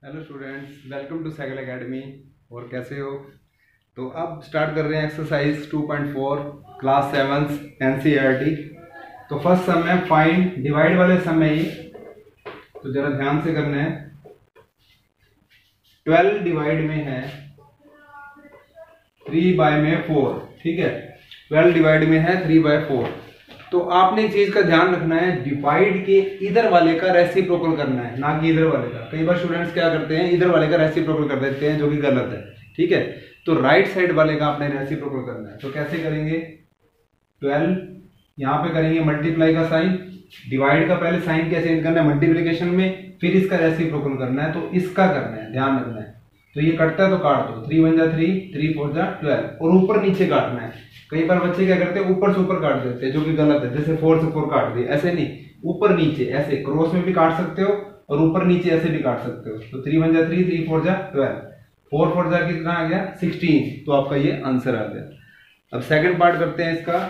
Hello students, welcome to cycle academy. और कैसे हो? तो अब स्टार्ट कर रहे हैं एक्सरसाइज 2.4 क्लास 7 एनसीईआरटी। तो फर्स्ट सम है फाइंड डिवाइड वाले सम है ये, तो जरा ध्यान से करना है। 12 डिवाइड में है 3/4, ठीक है। 12 डिवाइड में है 3/4। तो आपने एक चीज का ध्यान रखना है, डिवाइड के इधर वाले का रेसिप्रोकल करना है, ना कि इधर वाले का। कई बार स्टूडेंट्स क्या करते हैं, इधर वाले का रेसिप्रोकल कर देते हैं, जो कि गलत है, ठीक है। तो राइट साइड वाले का आपने रेसिप्रोकल करना है। तो कैसे करेंगे? 12 यहाँ पे करेंगे मल्टीप्लाई का साइन, डिवाइड का पहले साइन क्या चेंज करना है मल्टीप्लीकेशन में, फिर इसका रेसिप्रोकल करना है। तो इसका करना है, ध्यान रखना है। तो ये कटता है तो काट दो, 3 1 जा 3, 3 4 जा 12, और ऊपर नीचे काटना है। कई बार बच्चे क्या करते हैं, ऊपर से ऊपर काट देते हैं, जो कि गलत है। जैसे 4 से 4 काट दिए, ऐसे नहीं, ऊपर नीचे ऐसे क्रॉस में भी काट सकते हो और ऊपर नीचे ऐसे भी काट सकते हो। तो 3 1 जा 3, 3 4 जा 12, 4 4 जा कितना आ गया 16। तो आपका ये आंसर आ गया। अब सेकंड पार्ट करते हैं इसका।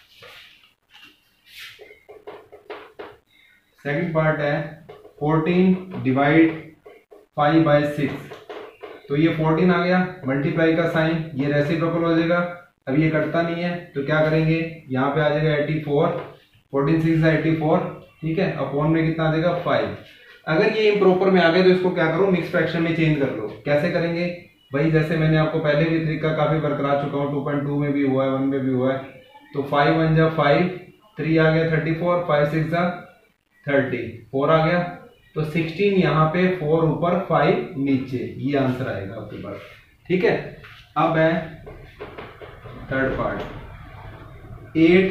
सेकंड पार्ट है 14 डिवाइड 5/6। तो ये 14 आ गया, मल्टीप्लाई का साइन, ये रेसिप्रोकल हो जाएगा। अब ये कटता नहीं है तो क्या करेंगे, यहाँ पे आ जाएगा 84, 14 6 है 84, ठीक है। अपॉन में कितना आ जाएगा 5। अगर ये इम्प्रॉपर में आ गए तो इसको क्या करो, मिक्स फ्रैक्शन में चेंज कर लो। कैसे करेंगे भाई? जैसे मैंने आपको पहले भी तरीका काफी बार करा चुका हूँ, 2.2 में भी हुआ है, 1 में भी हुआ है। तो 5 1 जा 5, 3 आ गया 34, 5 6 जा 30, 4 आ गया। तो 16 यहाँ पे, 4 ऊपर 5 नीचे, ये आंसर आएगा आपके पास, ठीक है। अब है थर्ड पार्ट, 8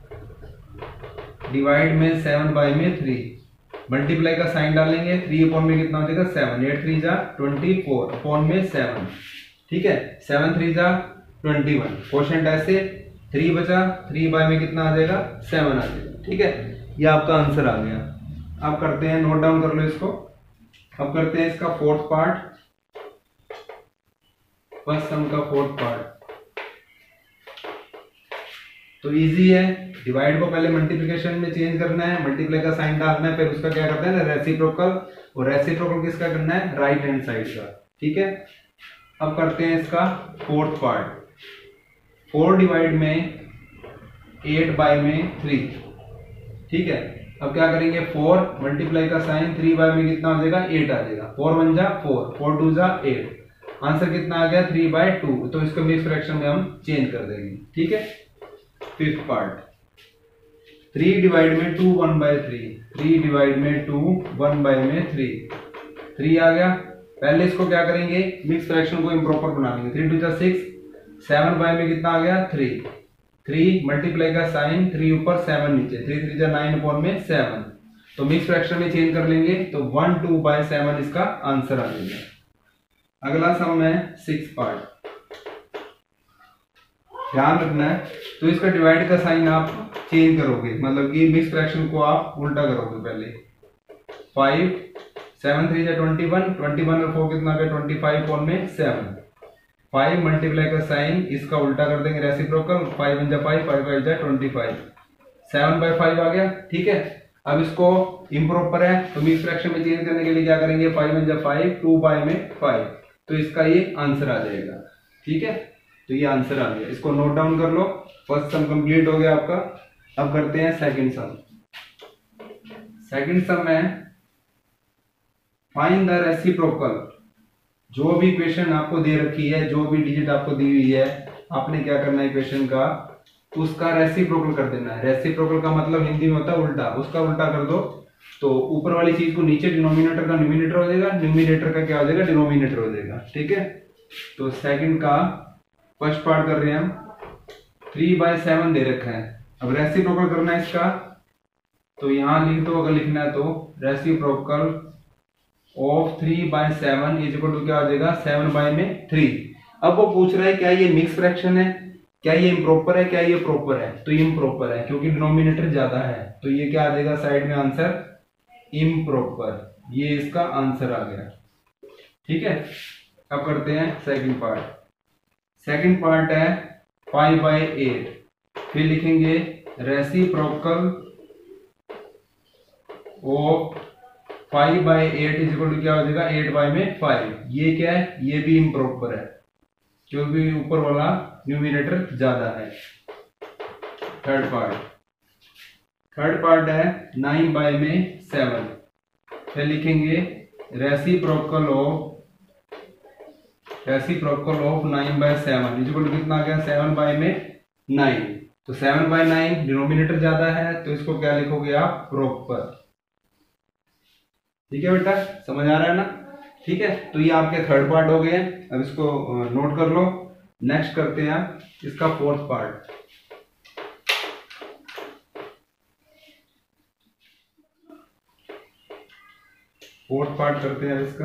डिवाइड में 7/3। मल्टीप्लाई का साइन डालेंगे, 3 अपॉन में कितना हो जाएगा 7, 8 3 जा 24 अपॉन में 7, ठीक है। 7 3 जा 21, क्वोशंट ऐसे 3 बचा, 3 में कितना आ जाएगा 7 आ जाएगा, ठीक है। ये आपका आंसर आ गया। अब करते हैं, नोट डाउन कर लो इसको। अब करते हैं इसका फोर्थ पार्ट, फर्स्ट सम का फोर्थ पार्ट। तो इजी है, डिवाइड को पहले मल्टीप्लिकेशन में चेंज करना है, मल्टीप्लाई का साइन डालना है, फिर उसका क्या करते हैं ना रेसिप्रोकल। और रेसिप्रोकल किसका करना है? राइट हैंड साइड का, ठीक है। अब करते हैं इसका फोर्थ पार्ट, 4 डिवाइड में 8/3, ठीक है। अब क्या करेंगे, 4 मल्टीप्लाई का साइन, 3 में कितना हो जाएगा 8 आ जाएगा, 4 1 जा 4, 4 2 जा 8, आंसर कितना आ गया 3/2। तो इसको मिक्स फ्रैक्शन में हम चेंज कर देंगे, ठीक है। फिफ्थ पार्ट, 3 डिवाइड में 2 1/3, 3 डिवाइड में 2 1/3, 3 आ गया। पहले इसको क्या करेंगे, मिक्स फ्रैक्शन को इम्प्रॉपर बना लेंगे। 3 2 जा 6, 7 में कितना आ गया 3, 3 मल्टीप्लाई का साइन, 3 ऊपर 7 नीचे, 3 3 जा 9 अपॉन में 7। तो मिक्स फ्रैक्शन में चेंज कर लेंगे, तो 1 2/7 इसका आंसर आ जाएगा। अगला सम है 6 पार्ट, ध्यान रखना है। तो इसका डिवाइड का साइन आप चेंज करोगे, मतलब कि मिक्स फ्रैक्शन को आप उल्टा करोगे। पहले 5 7 3 जा 21, 21 और 4 कितना आ गया 25 अपॉन में 7, 5 मल्टीप्लाई का साइन, इसका उल्टा कर देंगे रेसिप्रोकल, 5 1 जा 5, 5 5 जा 25, 7/5 आ गया, ठीक है। अब इसको इम्प्रॉपर है तो मिक्स फ्रैक्शन में चेंज करने के लिए क्या करेंगे, 5 1 जा 5, 2 में 5, तो इसका ये आंसर आ जाएगा, ठीक है। तो ये आंसर आ गया, इसको नोट डाउन कर लो। फर्स्ट सम कंप्लीट हो गया आपका। अब करते हैं सेकंड सम। सेकंड सम है फाइंड द रेसिप्रोकल। जो भी इक्वेशन आपको दे रखी है, जो भी डिजिट आपको दी हुई है, आपने क्या करना है इक्वेशन का, उसका रेसिप्रोकल कर देना है। रेसिप्रोकल का मतलब हिंदी में होता है उल्टा, उसका उल्टा कर दो तो ऊपर वाली चीज को नीचे, डिनोमिनेटर का न्यूमिनेटर हो जाएगा, न्यूमिनेटर का क्या हो जाएगा डिनोमिनेटर हो जाएगा, ठीक है। तो सेकंड का फर्स्ट पार्ट कर रहे हैं हम, 3/7 दे रखा है। अब रेसिप्रोकल करना है इसका, तो यहां लिख दो अगर लिखना है तो, reciprocal of 3/7 is equal to क्या आ जाएगा 7/3। अब वो पूछ रहा है क्या ये मिक्स फ्रैक्शन है, क्या ये इम्प्रॉपर है, क्या ये प्रॉपर है। तो इम्प्रॉपर है क्योंकि डिनोमिनेटर ज्यादा है, तो ये क्या आ जाएगा साइड में आंसर इम्प्रॉपर। ये इसका आंसर आ गया, ठीक है। अब करते हैं सेकंड पार्ट। सेकंड पार्ट है 5/8, फिर लिखेंगे reciprocal of 5/8 is equal to क्या हो जाएगा 8/5। ये क्या है, ये भी इम्प्रॉपर है क्योंकि ऊपर वाला न्यूमिनेटर ज्यादा है। थर्ड पार्ट है 9/7। क्या लिखेंगे, reciprocal of 9/7 is equal to कितना आ गया 7/9। तो 7/9 डिनोमिनेटर ज्यादा है तो इसको क्या लिखोगे आप, प्रॉपर। ठीक है बेटा, समझ आ रहा है ना। ठीक है, तो ये आपके थर्ड पार्ट हो गए। अब इसको नोट कर लो। नेक्स्ट करते हैं इसका फोर्थ पार्ट। करते हैं इसका।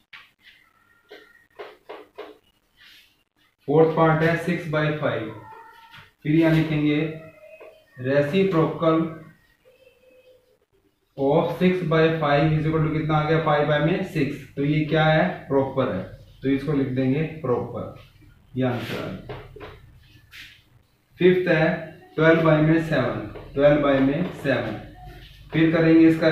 फोर्थ पार्ट है 6/5। फिर यहां लिखेंगे reciprocal of 6/5 is equal to कितना आ गया 5/6। तो ये क्या है, प्रॉपर है, तो इसको लिख देंगे प्रॉपर। ये आंसर है। फिफ्थ है 12/7। फिर करेंगे इसका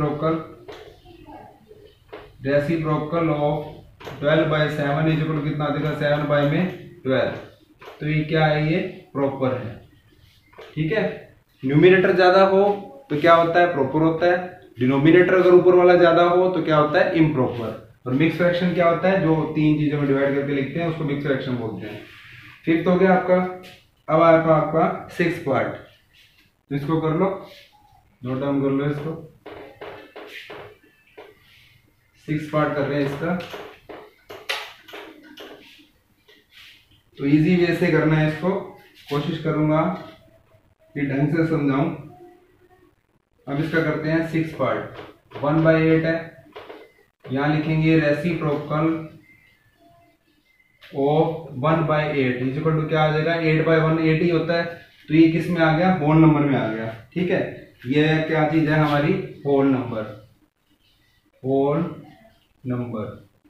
reciprocal of 12/7 is equal to कितना देगा 7/12। तो ये क्या है, ये प्रॉपर है। ठीक है, न्यूमिनेटर ज्यादा हो तो क्या होता है, प्रॉपर होता है। डिनोमिनेटर अगर ऊपर वाला ज्यादा हो तो क्या होता है, इम्प्रॉपर। और मिक्स फ्रैक्शन क्या होता है, जो तीन चीजों में डिवाइड करके लिखते हैं उसको मिक्स फ्रैक्शन बोलते हैं। फिफ्थ हो गया आपका। अब आएगा आपका सिक्स पार्ट, तो इसको कर लो, नोट डाउन कर लो इसको। सिक्स पार्ट कर रहे हैं इसका। तो इजी वे से करना है इसको, कोशिश करूंगा कि ढंग से समझाऊं। अब इसका करते हैं सिक्स पार्ट। 1/8 है, यहां लिखेंगे reciprocal of 1/8 is equal to क्या आ जाएगा 8/1। 8 ही होता है, तो ये किस में आ गया, होल नंबर में आ गया। ठीक है, ये क्या चीज है हमारी, होल नंबर।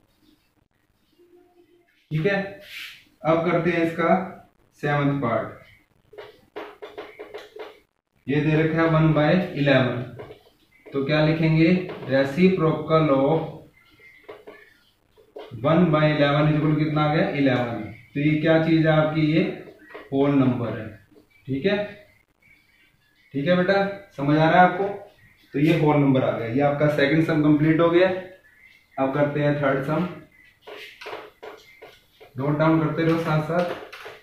ठीक है, अब करते हैं इसका सेवंथ पार्ट। ये दे रखा है 1/11। तो क्या लिखेंगे, रेसिप्रोकल ऑफ 1/11 इज इक्वल कितना आ गया 11। तो ये क्या चीज है आपकी, ये होल नंबर है। ठीक है, ठीक है बेटा, समझ आ रहा है आपको। तो ये होल नंबर आ गया। ये आपका सेकंड सम कंप्लीट हो गया। अब करते हैं थर्ड सम। नोट डाउन करते रहो साथ साथ।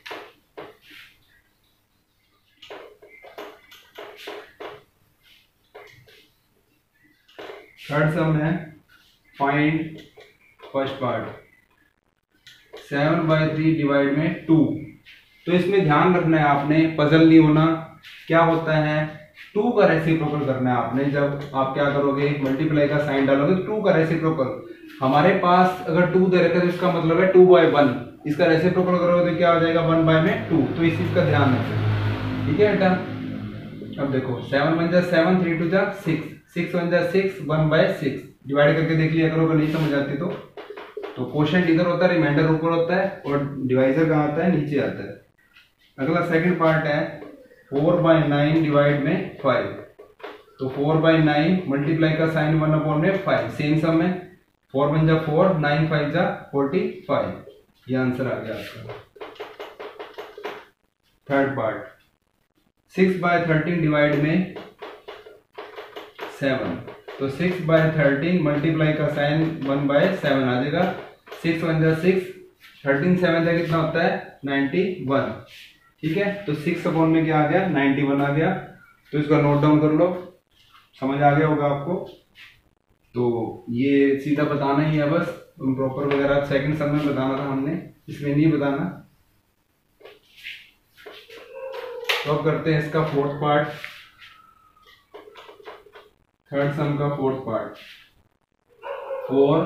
थर्ड सम है फाइंड फर्स्ट पार्ट 7/3 डिवाइड में 2। तो इसमें ध्यान रखना है आपने, पजल नहीं होना। क्या होता है, 2 का रेसिप्रोकल करना है आपने। जब आप क्या करोगे, मल्टीप्लाई का साइन डालोगे, 2 का रेसिप्रोकल। हमारे पास अगर 2 दे रखा है तो इसका मतलब है 2/1। इसका रेसिप्रोकल करोगे तो क्या हो जाएगा 1/2। तो इस चीज का ध्यान रखें। ठीक है बेटा, अब देखो 7 1 7, 3 2 6, 6 1 6, 1/6। डिवाइड करके देख लिया करो, अगर नहीं समझ आती तो क्वोशिएंट इधर होता है, रिमाइंडर ऊपर होता है, और डिवाइजर कहाँ आता है, नीचे आता है। अगला सेकंड पार्ट है 4/9 डिवाइड में 5। तो 4/9 मल्टीप्लाई का साइन 1/5। सेम सम है, 4 1 4, 9 5 45। ये आंसर आ गया आपका। थर्ड पार्ट 6/13 डिवाइड में 7। तो 6/13 मल्टीप्लाई का साइन 1/7 आ जाएगा। 6 1 6, 13 7 कितना होता है 91। ठीक है, तो 6 अपॉन में क्या आ गया 91 आ गया। तो इसका नोट डाउन कर लो, समझ आ गया होगा आपको। तो ये सीधा बताना ही है बस, प्रॉपर वगैरह सेकंड सम में बताना था हमने, इसमें नहीं बताना। तो अब करते हैं इसका फोर्थ पार्ट, थर्ड सम का फोर्थ पार्ट। 4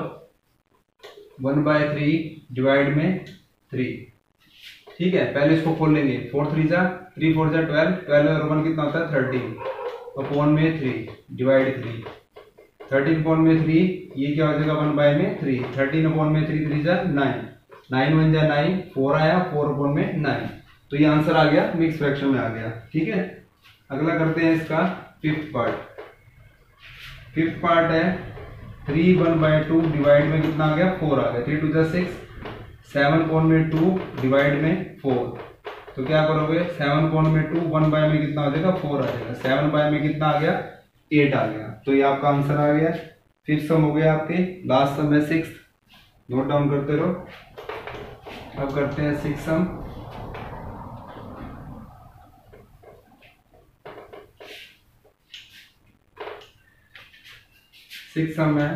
1/3 डिवाइड में 3। ठीक है, पहले इसको खोल लेंगे। 4 3 3 4 12, 12 और 1 कितना होता है 13 अपॉन में 3 डिवाइड 3। 13 अपॉन में 3, ये क्या हो जाएगा 1/3। 13 अपॉन में 3 3 9, 9 1 9, 4 आया, 4 अपॉन में 9। तो ये आंसर आ गया, मिक्स फ्रैक्शन में आ गया। ठीक है, अगला करते हैं इसका फिफ्थ पार्ट। फिफ्थ पार्ट है 3 1/2 डिवाइड में कितना आ गया 4 आ गया, 3 2 जा 6, 7 कोण में 2 डिवाइड में 4, तो क्या करोगे 7 कोण में 2 1 बाय में कितना आ जाएगा 4 आ जाएगा, 7 बाय में कितना आ गया 8 आ गया, तो ये आपका आंसर आ गया। फिफ्थ सम हो गया आपके, लास्ट सम है 6, नोट डाउन करते रहो। अब करते हैं 6 सम। सिक्स सम है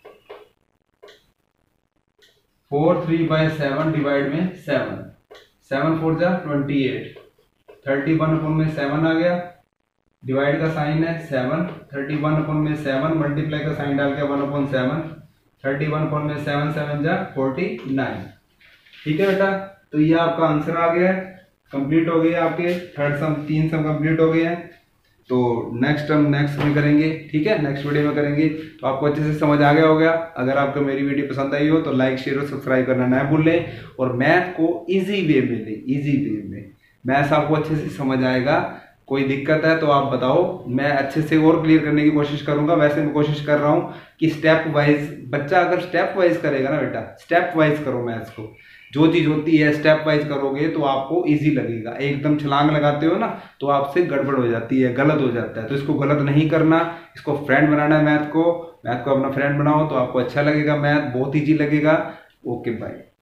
4 3/7 डिवाइड में 7, 7 4 जा 28, 31 अपन में 7 आ गया, डिवाइड का साइन है 7, 31 अपन में 7, मल्टीप्लाई का साइन डाल के 1/7, 31 अपन में 7 7 जा 49। ठीक है बेटा, तो ये आपका आंसर आ गया है, कंप्लीट हो गया आपके थर्ड सम, 3 सम कंप्लीट हो गए हैं। तो नेक्स्ट हम नेक्स्ट में करेंगे, ठीक है, नेक्स्ट वीडियो में करेंगे। तो आपको अच्छे से समझ आ गया होगा। अगर आपको मेरी वीडियो पसंद आई हो तो लाइक शेयर और सब्सक्राइब करना ना भूलें, और मैथ को इजी वे में लें, इजी वे में मैथ आपको अच्छे से समझ आएगा। कोई दिक्कत है तो आप बताओ, मैं अच्छे से और क्लियर करने की कोशिश करूंगा। वैसे मैं कोशिश कर रहा हूँ कि स्टेप वाइज, बच्चा अगर स्टेप वाइज करेगा ना बेटा, स्टेप वाइज करो मैथ्स को, जो चीज होती है स्टेप वाइज करोगे तो आपको इजी लगेगा। एकदम छलांग लगाते हो ना तो आपसे गड़बड़ हो जाती है, गलत हो जाता है। तो इसको गलत नहीं करना, इसको फ्रेंड बनाना है मैथ को। मैथ को अपना फ्रेंड बनाओ तो आपको अच्छा लगेगा, मैथ बहुत ईजी लगेगा। Okay bye.